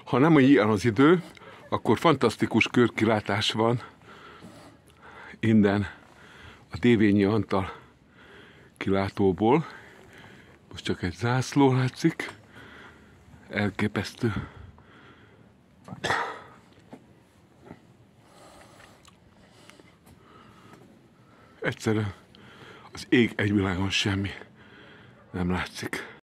Ha nem ilyen az idő, akkor fantasztikus körkilátás van innen a Dévényi Antal kilátóból. Most csak egy zászló látszik. Elképesztő. Egyszerűen az ég egyvilágon semmi nem látszik.